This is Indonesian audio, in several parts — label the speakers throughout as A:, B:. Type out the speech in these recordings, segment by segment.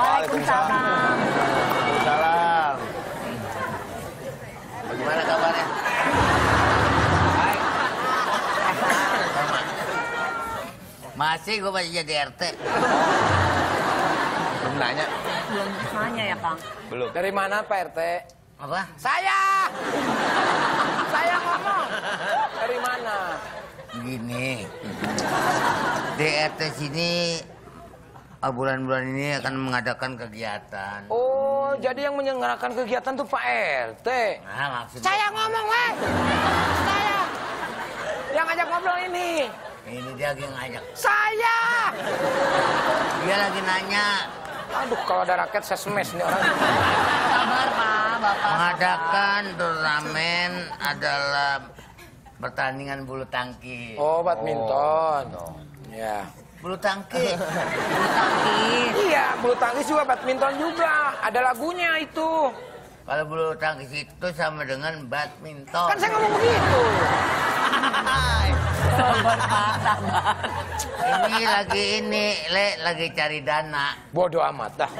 A: Waalaikumsalam.
B: Salam. Bagaimana kabarnya? Baik. Masih gue masih jadi RT. Belum nanya.
A: Belum nanya ya, Kang.
B: Belum.
C: Dari mana Pak RT?
B: Apa?
C: Saya ngomong. Dari mana?
B: Gini. Di RT sini bulan-bulan ini akan mengadakan kegiatan.
C: Oh, jadi yang menyelenggarakan kegiatan tuh Pak RT.
B: Nah, maksudnya...
C: Saya ngomong, weh. Saya. Yang ngajak ngobrol ini.
B: Ini dia lagi ngajak.
C: Saya.
B: Dia lagi nanya.
C: Aduh, kalau ada raket saya smash nih orang.
A: Sabar, Pak. Bapak.
B: Mengadakan turnamen adalah pertandingan bulu tangkis.
C: Oh, badminton. Ya.
B: Bulu tangkis.
A: Tangkis.
C: Iya, bulu tangkis juga, badminton juga. Ada lagunya itu.
B: Kalau bulu tangkis itu sama dengan badminton.
C: Kan saya ngomong begitu.
A: Sabar, Pak. Sabar.
B: Ini lagi cari dana.
C: Bodoh amat dah.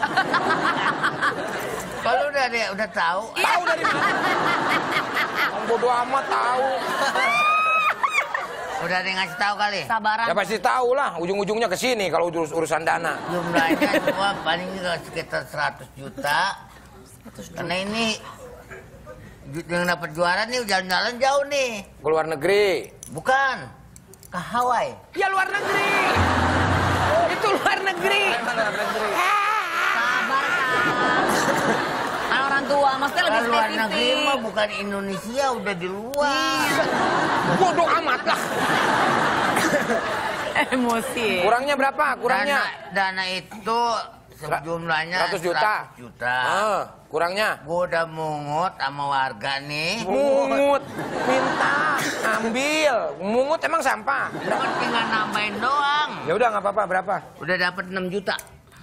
B: Kalau udah tahu.
C: Tahu dari mana? Orang bodoh amat tahu.
B: Udah ada yang ngasih tahu kali.
A: Sabaran.
C: Ya pasti tahu lah, ujung-ujungnya ke sini kalau urusan dana.
B: Jumlahnya cuma paling sekitar 100 juta. Karena ini yang dapat juara nih jalan-jalan jauh nih.
C: Ke luar negeri.
B: Bukan. Ke Hawaii.
C: Ya luar negeri. Itu luar negeri.
A: Sabar, Kang. Kan orang tua, maksudnya lebih
B: Luar negeri
A: spesifik.
B: mah bukan Indonesia, udah di luar.
C: Bodoh amat lah.
A: Emosi.
C: Kurangnya berapa? Kurangnya?
B: Dana itu jumlahnya
C: 100 juta.
B: 100 juta.
C: Kurangnya?
B: Gue udah mungut sama warga nih.
C: Mungut, minta, ambil. Mungut emang sampah.
B: Cuma tinggal nambahin doang.
C: Ya udah nggak apa-apa. Berapa?
B: Udah dapat 6 juta.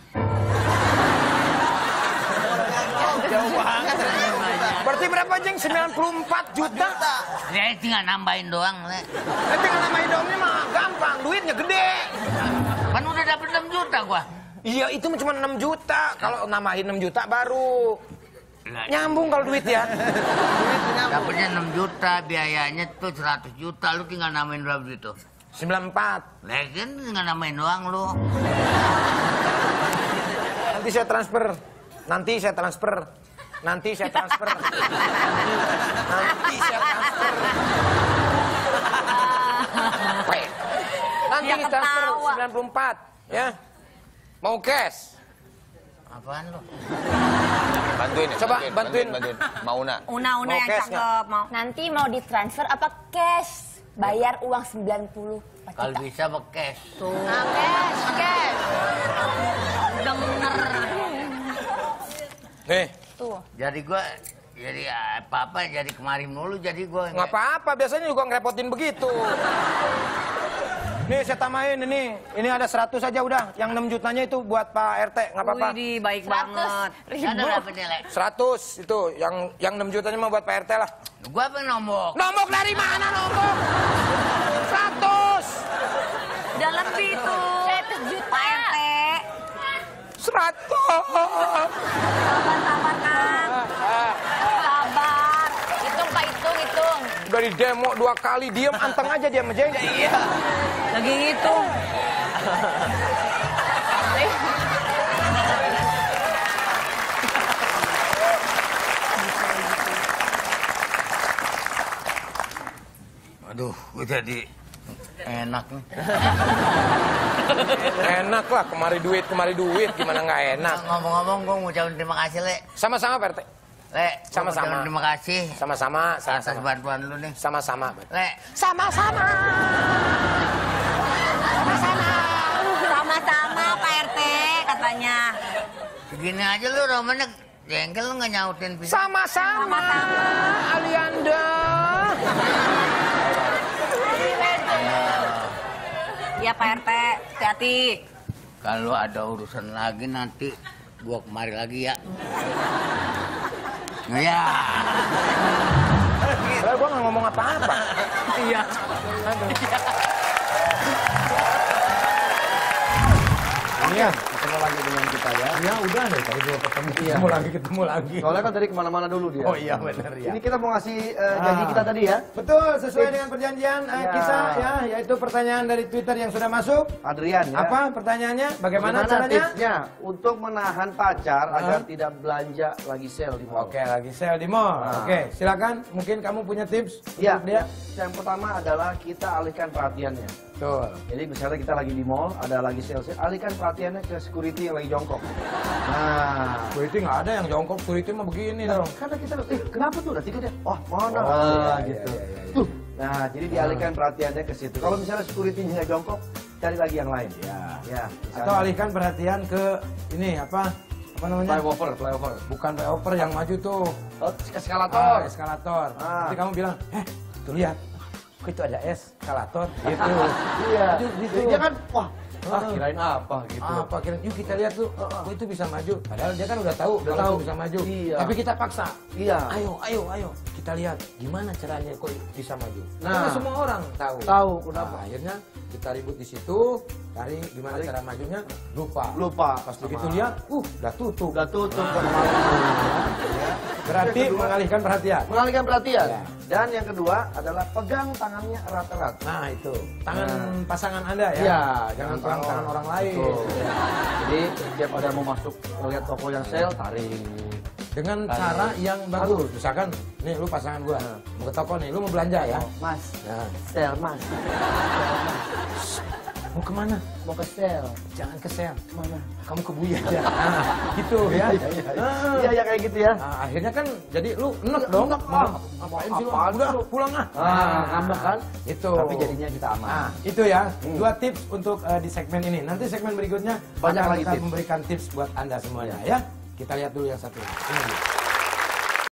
C: Jauh banget. Berarti berapa Jeng? 94 juta.
B: Ya tinggal nambahin doang, Le.
C: Tinggal nambahin doangnya mah gampang, duitnya gede.
B: Kan udah dapat 6 juta gua.
C: Iya itu cuma 6 juta. Kalau nambahin 6 juta baru nyambung kalau duit ya.
B: Dapatnya 6 juta, biayanya tuh 100 juta. Lu tinggal nambahin berapa duit tuh?
C: 94.
B: Lagi tinggal nambahin doang lu.
C: Nanti saya transfer. Nanti saya transfer. Nanti saya transfer. Nanti saya transfer. Nanti
A: Ya,
C: transfer
A: ketawa.
C: 94. Ya. Mau cash?
B: Apaan lu?
D: Bantuin ya?
C: Coba, bantuin.
D: Mauna.
A: Una
C: Mau
A: yang
C: cash
A: cakep. Mau.
E: Nanti mau ditransfer apa cash? Bayar uang 90
B: Kalau
E: juta.
B: bisa bekas.
A: Tuh. Nah, cash. Denger.
C: Nih,
E: Tuh.
B: Jadi gua jadi apa-apa jadi kemari mulu jadi gua
C: nggak apa-apa. Biasanya juga ngerepotin begitu. Nih saya tambahin ini. Ini ada 100 aja udah. Yang 6 jutanya itu buat Pak RT. Nggak apa-apa.
A: Widih, baik banget.
B: Ada berapa nih, Le?
C: 100 itu. Yang 6 jutanya mah buat Pak RT lah.
B: Gua pengen nombok.
C: Nombok dari mana nombok? 100.
A: Udah lebih tuh.
E: 100 juta.
A: Pak RT.
C: 100.
A: Sabar, Kang. Sabar.
E: Hitung Pak, hitung.
C: Udah di demo 2 kali. Diem anteng aja dia sama Jeng. Iya.
A: Lagi ngitung.
B: Aduh, gua jadi enak nih.
C: Enak lah. Kemari duit. Gimana nggak enak?
B: Ngomong-ngomong gua ngucapin terima kasih, Le.
C: Sama-sama Pak RT.
B: Le,
C: Sama-sama.
B: ngucapin terima kasih
C: Sama-sama.
B: atas
C: Sama-sama.
B: bantuan lu nih.
C: Sama-sama.
B: Le,
C: Sama-sama.
A: Sama-sama Pak RT katanya.
B: segini aja lu romannya jengkel lu nggak nyautin pisang.
C: Sama-sama. Alianda.
A: Iya Pak RT, hati-hati.
B: Kalau ada urusan lagi nanti gua kemari lagi ya. Nah, ya.
C: Padahal gua nggak ngomong apa-apa.
A: Iya.
C: Iya.
F: lagi dengan kita ya.
C: Ya udah deh, tadi dulu ketemu, ketemu lagi.
F: Soalnya kan dari kemana-mana dulu dia.
C: Oh iya benar ya.
F: Ini kita mau ngasih janji kita tadi ya.
C: Betul, sesuai dengan perjanjian kita ya, yaitu pertanyaan dari Twitter yang sudah masuk.
F: Adrian ya.
C: Apa pertanyaannya? Bagaimana caranya?
F: tipsnya untuk menahan pacar agar tidak belanja lagi sale di mall?
C: Oke, lagi sale di mall. Oke, silakan. Mungkin kamu punya tips
F: Ya,
C: untuk dia.
F: yang pertama adalah kita alihkan perhatiannya.
C: Betul.
F: Jadi misalnya kita lagi di mall, ada lagi sale, alihkan perhatiannya ke security yang lagi jongkok. Nah,
C: Security nggak ada yang jongkok, security mah begini dong.
F: karena kita, kenapa tuh udah tiketnya? Oh, mana? Gitu.
C: Iya.
F: Tuh. Nah, jadi dialihkan perhatiannya ke situ. Kalau misalnya security-nya nggak jongkok, cari lagi yang lain. Ya.
C: Atau alihkan perhatian ke ini apa namanya?
F: Flyover.
C: Bukan flyover yang maju tuh.
F: Oh, eskalator.
C: Eskalator. Nanti kamu bilang, tuh lihat, kok itu ada eskalator? Gitu.
F: Iya.
C: Gitu.
F: Dia kan, wah, kirain apa gitu.
C: Apa kira? Yuk kita lihat tuh, kok itu bisa maju. Padahal dia kan udah tahu kalau
F: tahu.
C: itu bisa maju.
F: Iya.
C: Tapi kita paksa.
F: Iya.
C: Ayo. Kita lihat gimana caranya kok bisa maju.
F: Nah.
C: Karena semua orang tahu.
F: Tahu, kenapa?
C: Nah, akhirnya kita ribut di situ, cari gimana cara majunya, lupa. Pas begitu lihat, udah tutup.
F: Udah tutup.
C: Berarti mengalihkan perhatian.
F: Mengalihkan perhatian.
C: Ya.
F: Dan yang kedua adalah pegang tangannya erat-erat.
C: Nah itu, tangan pasangan Anda ya.
F: Iya,
C: Jangan pegang tangan orang lain.
F: Betul. Jadi setiap ada mau masuk lihat toko yang sale, tarik.
C: Dengan cara yang bagus. Misalkan, nih lu pasangan gua, mau ke toko nih, lu mau belanja ya.
F: Mas,
C: Nah,
F: sale mas.
C: mau kemana?
F: Mau ke sale.
C: Jangan ke sel.
F: Mana?
C: Kamu ke Buya aja. Nah, gitu ya.
F: Iya kayak gitu ya.
C: Nah, akhirnya kan jadi lu enek dong.
F: Enek,
C: Ngapain sih lu?
F: apaan
C: Udah
F: lu?
C: pulang ah.
F: Ngambek kan?
C: Itu.
F: Tapi jadinya kita aman.
C: Nah, itu ya. Dua tips untuk di segmen ini. Nanti segmen berikutnya
F: Banyak
C: akan
F: lagi
C: kita
F: tips.
C: memberikan tips buat Anda semuanya ya. Kita lihat dulu yang satu. Ini dia.